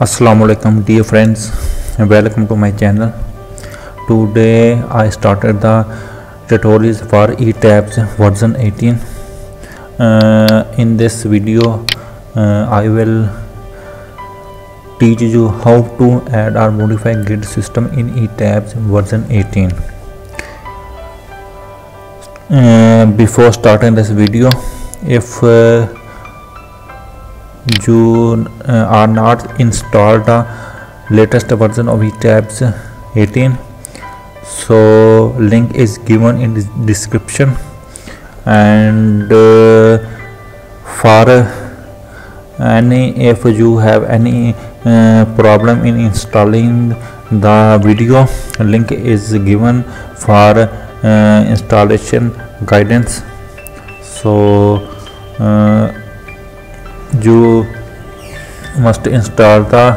Assalamualaikum dear friends, welcome to my channel. Today I started the tutorials for eTabs version 18. In this video I will teach you how to add or modify grid system in eTabs version 18. Before starting this video, if you are not installed the latest version of eTabs 18, so link is given in the description. And for if you have any problem in installing the video, link is given for installation guidance. So you must install the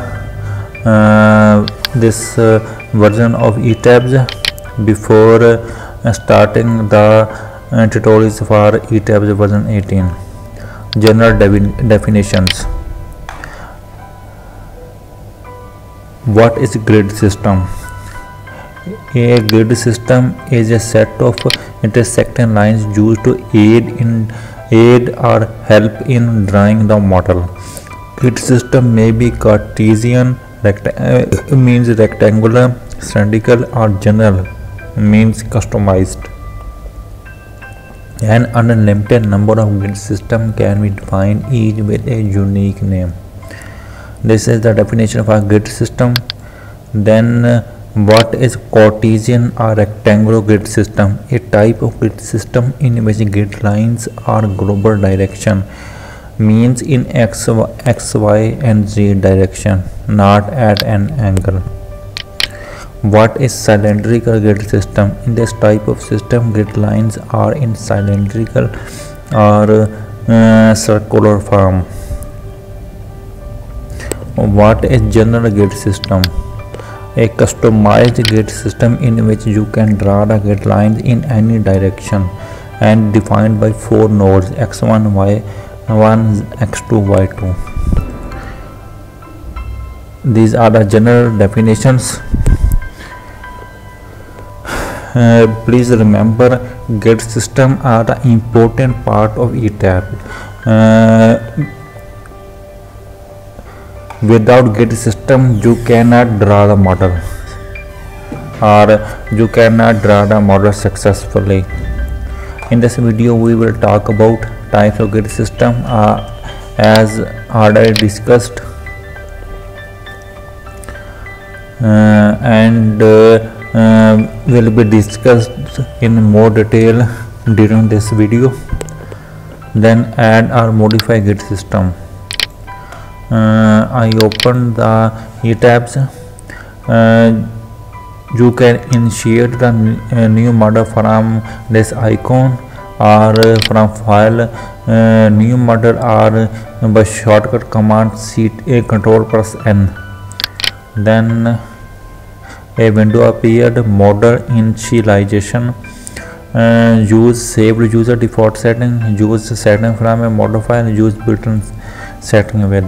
this version of eTabs before starting the tutorials for eTabs version 18. General definitions. What is grid system? A grid system is a set of intersecting lines used to aid or help in drawing the model. Grid system may be Cartesian, means rectangular, cylindrical, or general, means customized. An unlimited number of grid systems can be defined, each with a unique name. This is the definition of a grid system. Then what is Cartesian or rectangular grid system? A type of grid system in which grid lines are global direction, means in x, y and z direction, not at an angle. What is cylindrical grid system? In this type of system, grid lines are in cylindrical or circular form. What is general grid system? A customized grid system in which you can draw the grid lines in any direction and defined by 4 nodes x1, y1, x2, y2. These are the general definitions. Please remember, grid system are the important part of eTab. Without grid system you cannot draw the model, or you cannot draw the model successfully. In this video we will talk about types of grid system as already discussed, and will be discussed in more detail during this video. Then add or modify grid system. I open the eTabs. You can initiate the new model from this icon, or from file, new model, or by shortcut command Control plus N. Then a window appeared. Model initialization. Use saved user default setting. Use setting from a model file. Use built-in setting with.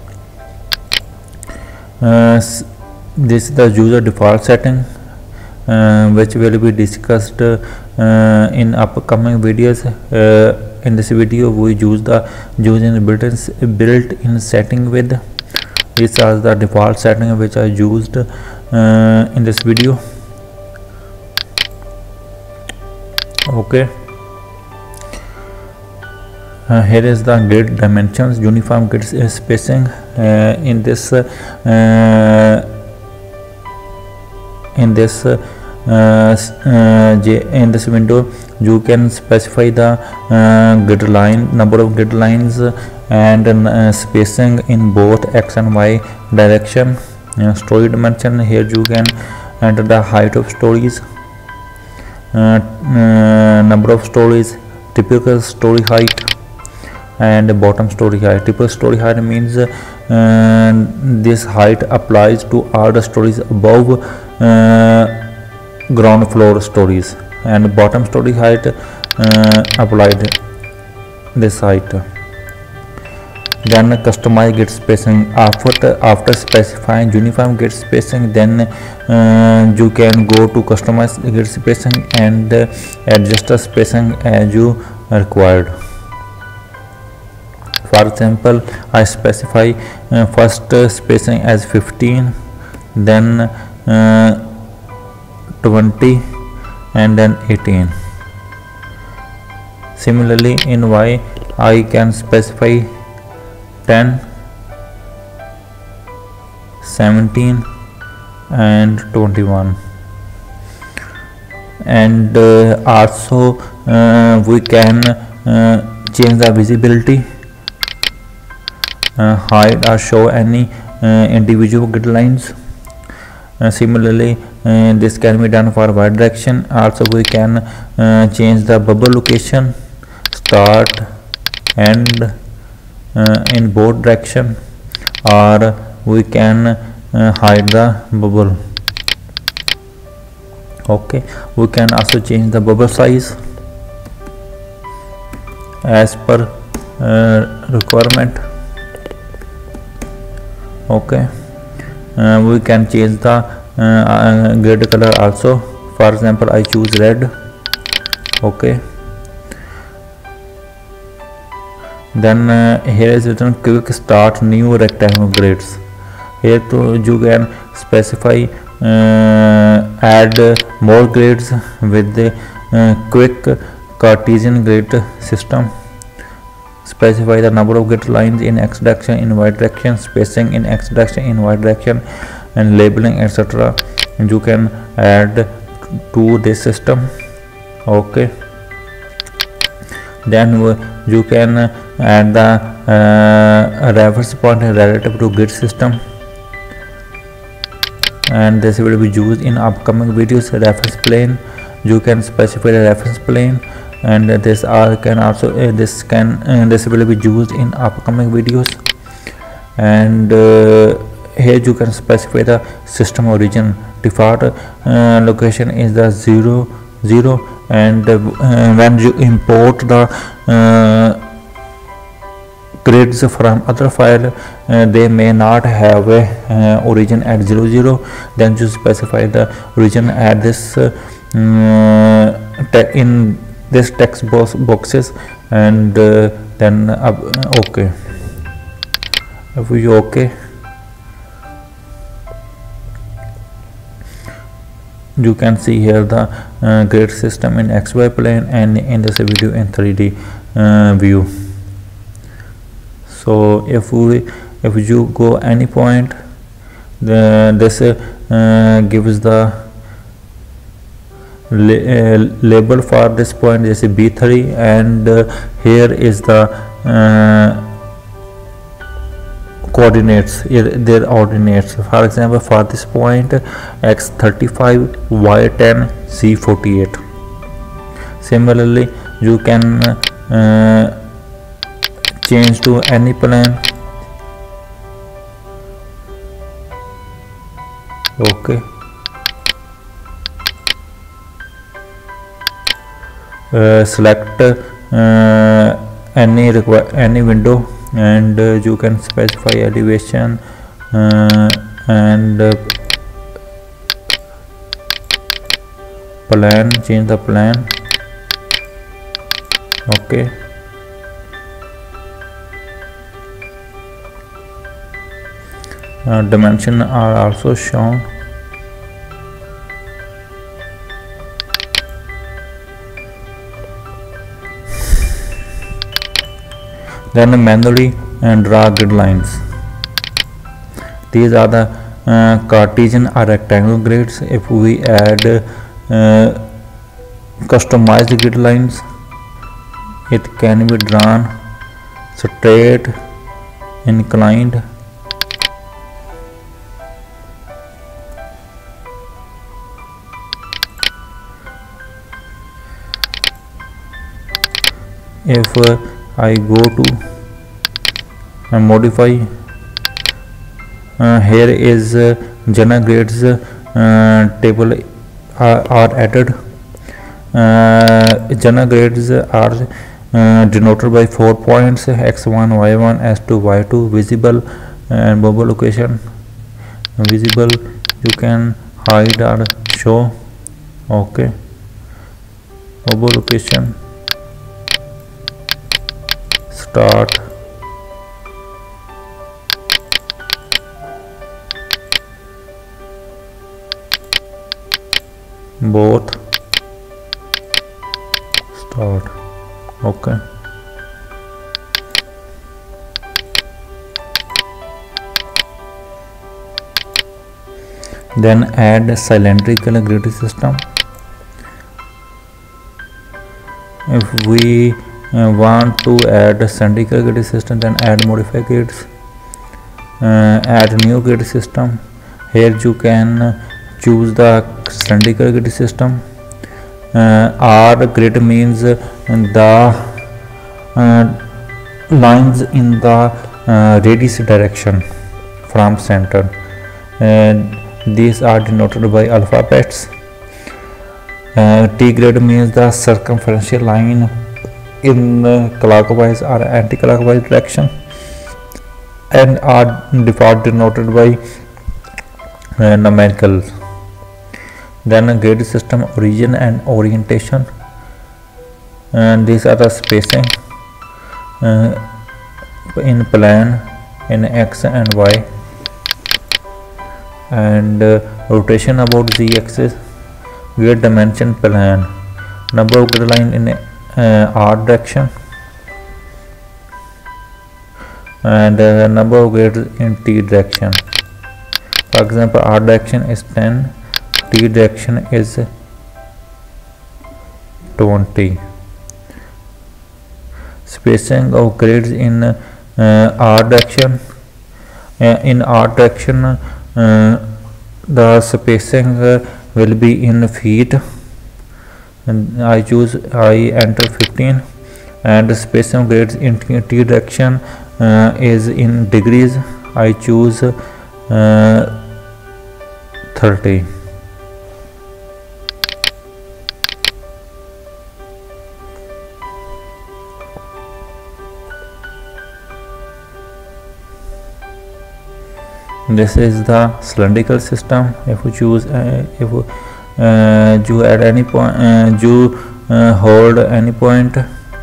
This is the user default setting, which will be discussed in upcoming videos. In this video we use the using built-in setting with. These are the default setting which I used in this video. Okay. Here is the grid dimensions. Uniform grid spacing. In this window you can specify the grid line, number of grid lines, and spacing in both x and y direction. Story dimension. Here you can enter the height of stories, number of stories, typical story height, and bottom story height. Typical story height means this height applies to all the stories above ground floor stories, and bottom story height applied this height. Then customize grid spacing. After specifying uniform grid spacing, then you can go to customize grid spacing and adjust the spacing as you required. For example, I specify first spacing as 15, then 20, and then 18. Similarly, in Y I can specify 10, 17, and 21. And also we can change the visibility, hide or show any individual grid lines. Similarly, this can be done for Y direction. Also we can change the bubble location, start, end in both direction, or we can hide the bubble. Okay, we can also change the bubble size as per requirement. Okay, we can change the grid color also. For example, I choose red. Okay, then here is written quick start new rectangle grids. Here to you can specify add more grids with the quick Cartesian grid system. Specify the number of grid lines in X direction, in Y direction, spacing in X direction, in Y direction, and labeling, etc. You can add to this system. Okay, then you can add the reference point relative to grid system, and this will be used in upcoming videos. Reference plane, you can specify the reference plane, and this can also this will be used in upcoming videos. And here you can specify the system origin. Default location is the 0, 0, and when you import the grids from other file, they may not have a origin at 0, 0. Then you specify the origin at this in this text boxes, and then okay. If you okay, you can see here the grid system in XY plane and in this video in 3D view. So if you go any point, this gives the label for this point. This is B3, and here is the coordinates, their ordinates. For example, for this point X35, Y10, Z48. Similarly, you can change to any plane. Okay, select any window, and you can specify elevation and plan, change the plan. Okay, dimension are also shown. Then manually draw grid lines. These are the Cartesian or rectangle grids. If we add customized grid lines, it can be drawn straight, inclined, if I go to modify, here is Jana grades table are added. Jana grades are denoted by 4 points x1 y1 s2 y2. Visible and mobile location. Visible you can hide or show. Okay. Mobile location. Start. Both. Start. Okay. Then add cylindrical grid system. If we want to add cylindrical grid system, then add modify grids. Add new grid system. Here you can choose the cylindrical grid system. R grid means the lines in the radius direction from center, and these are denoted by alphabets. T grid means the circumferential line in clockwise or anti-clockwise direction, and are default denoted by numericals. Then a grid system origin and orientation, and these are the spacing in plane in x and y, and rotation about z axis, grid dimension plane, number of grid line in r direction, and number of grids in t direction. For example, r direction is 10, t direction is 20. Spacing of grids in r direction. In r direction, the spacing will be in feet, and I enter 15, and the spacing of grids in t direction is in degrees. I choose 30. This is the cylindrical system. If you choose, if you at any point, you hold any point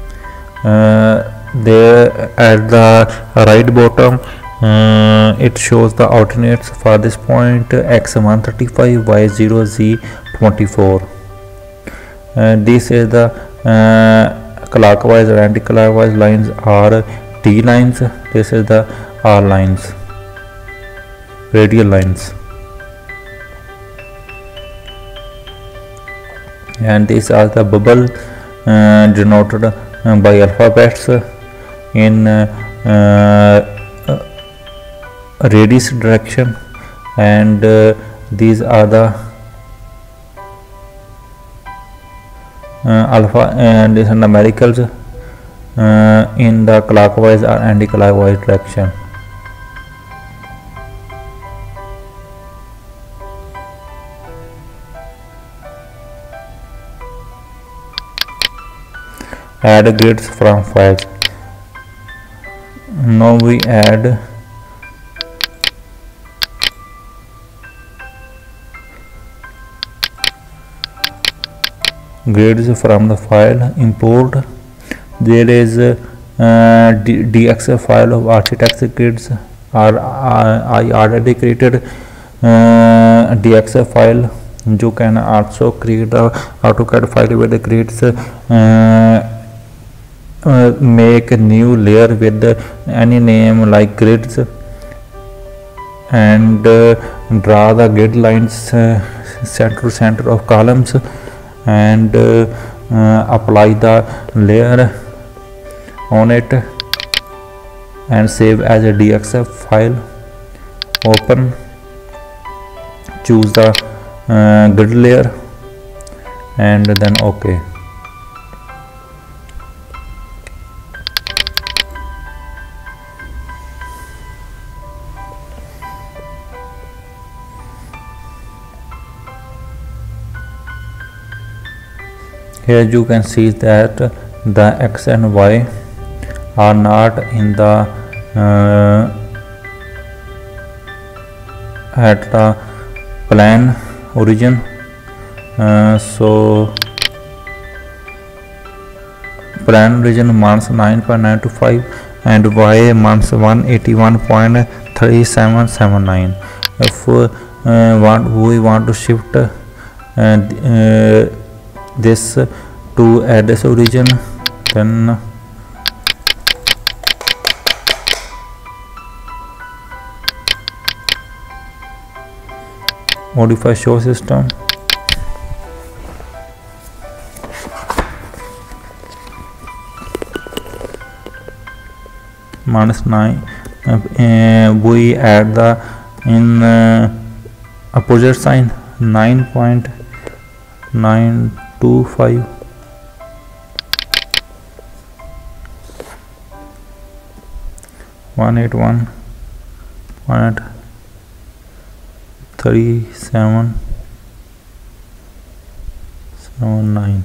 there at the right bottom, it shows the alternates for this point x135, y0, z24. This is the clockwise or anti-clockwise lines are T lines. This is the R lines, radial lines, and these are the bubble denoted by alphabets in radius direction, and these are the alpha, and these are numericals in the clockwise or anti-clockwise direction. Add grids from files. Now we add grids from the file. Import. There is dx file of architecture grids, or I already created dx file. You can also create a AutoCAD file with the grids. Make a new layer with any name like grids, and draw the grid lines center of columns, and apply the layer on it, and save as a dx file. Open, choose the grid layer, and then OK. Here you can see that the x and y are not in the at the plane origin, so plane origin minus 9.925 and y minus 181.3779. If we want to shift this to address origin, then modify show system, minus 9, we add the in opposite sign 9.925 181.3779.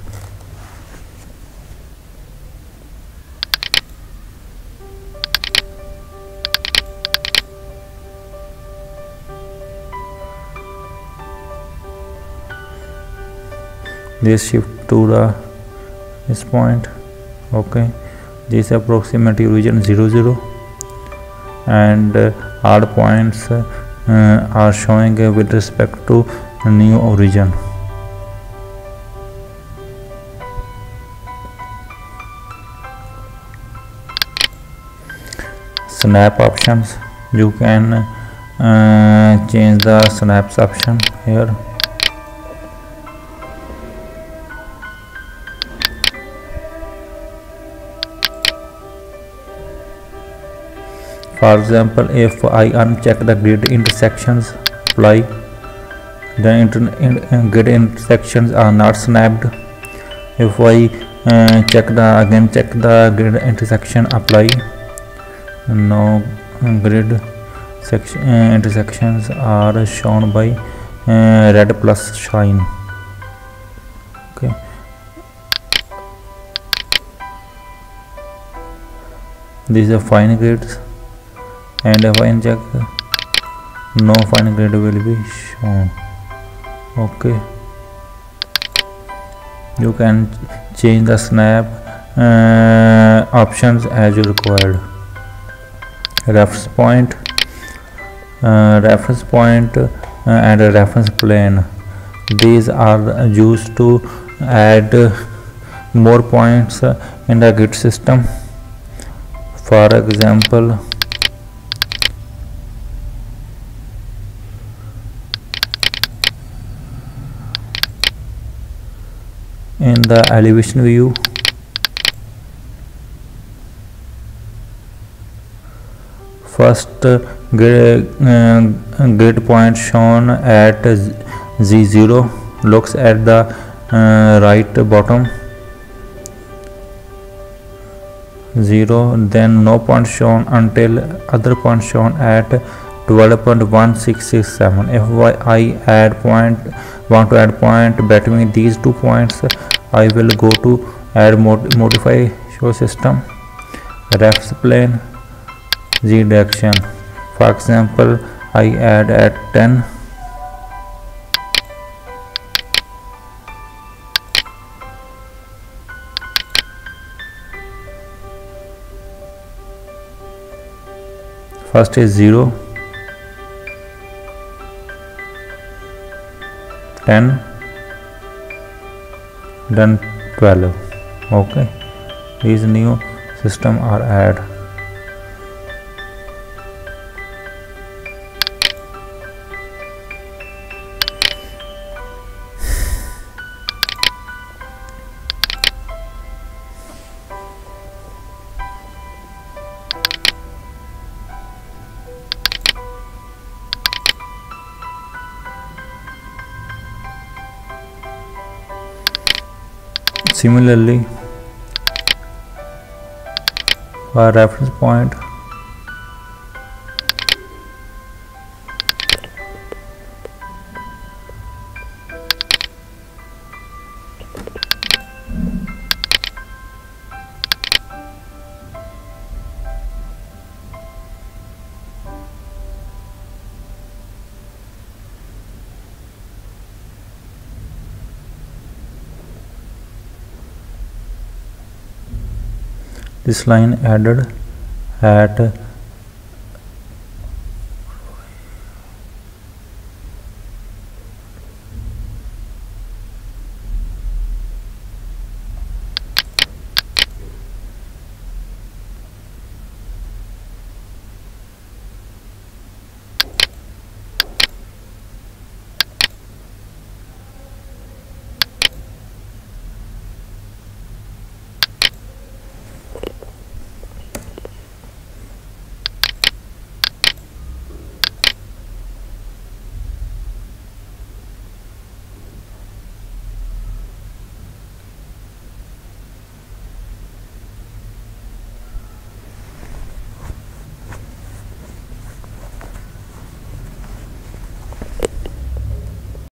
This shift to this point. Okay, this approximate origin 0, and all points are showing with respect to new origin. Snap options, you can change the snaps option here. For example, if I uncheck the grid intersections, apply, then grid intersections are not snapped. If I check the grid intersection, apply, no grid intersections are shown by red plus sign. Okay, these are fine grids, and if I check, no fine grid will be shown. Okay, you can change the snap options as you required. Reference point and a reference plane, these are used to add more points in the grid system. For example, in the elevation view, first grid point shown at Z0 looks at the right bottom 0, then no point shown until other point shown at 12.1667. If I want to add point between these 2 points, I will go to add modify show system, reference plane, Z direction. For example, I add at 10, first is 0, 10, then 12. Okay, these new system are add. Similarly, for reference point, this line added at